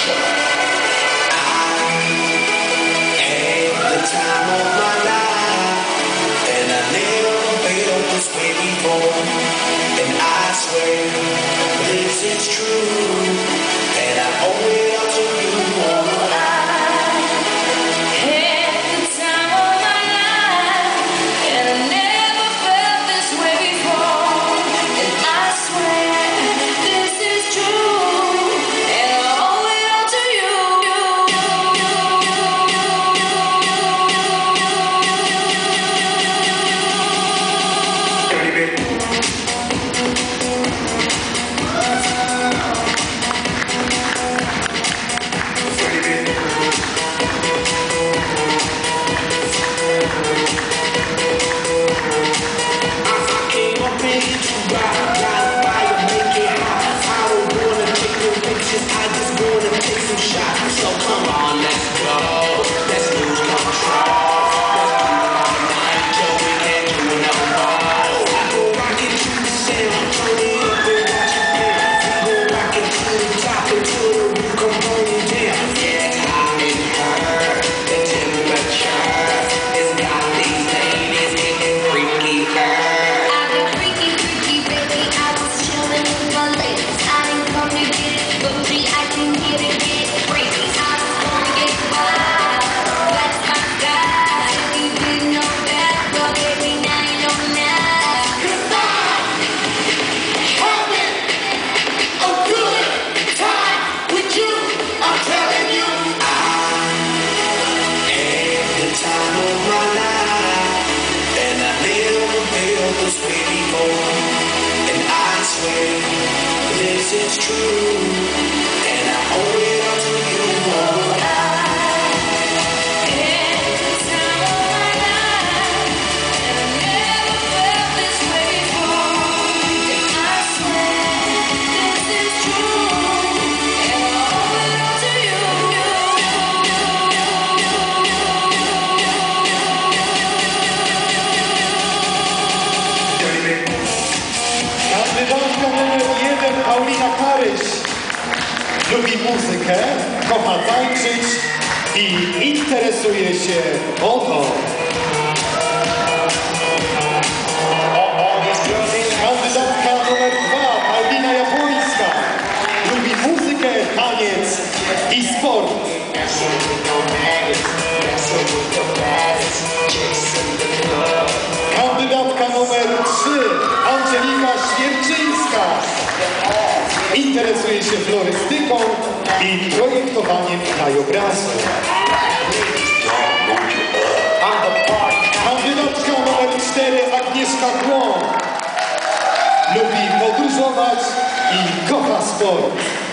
Lubi muzykę, kocha tańczyć i interesuje się modą. Kandydatka numer 2, Albina Japońska. Lubi muzykę, taniec i sport. Kandydatka numer 3, Angelika Świerczyńska. Interesuje się florystyką i projektowaniem krajobrazu. Kandydatka numer 4, Agnieszka Głąb. Lubi podróżować i kocha sport.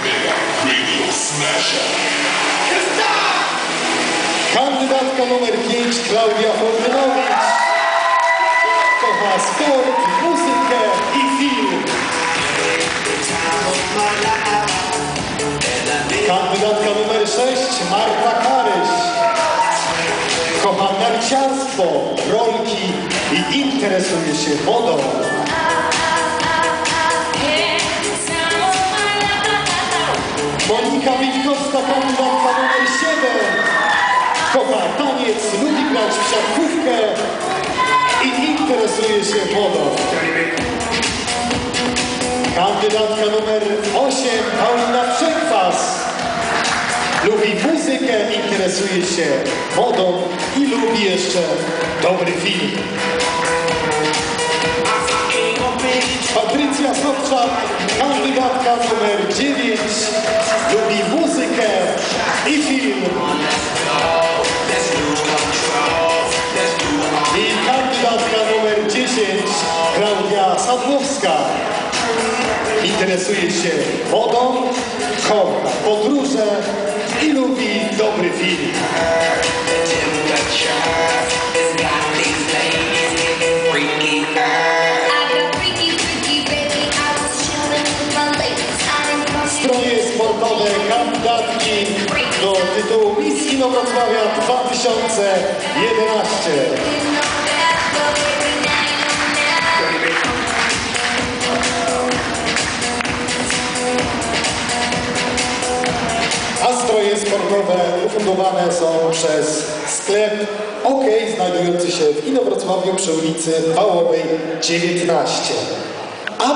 Kandydatka numer 5, Klaudia Fortynowicz. Kocha sport, muzykę i film. Kandydatka numer 6, Marta Karyś. Kocha narciarstwo, rolki i interesuje się modą. Monika Witkowska, kandydatka numer 7. Kocha taniec, lubi grać w siatkówkę i interesuje się modą. Kandydatka numer 8, Paulina Przekwas. Lubi muzykę, interesuje się modą i lubi jeszcze dobry film. Patrycja Sobczak, kandydatka numer 9. Lubi muzykę i film. I kandydatka numer 10, Klaudia Sadłowska. Interesuje się modą, kocha podróże i lubi dobry film. Stroje sportowe kandydatki do tytułu Miss Inowrocławia 2011. A sezonowe ufundowane są przez sklep OK, znajdujący się w Inowrocławiu przy ulicy Wałowej 19.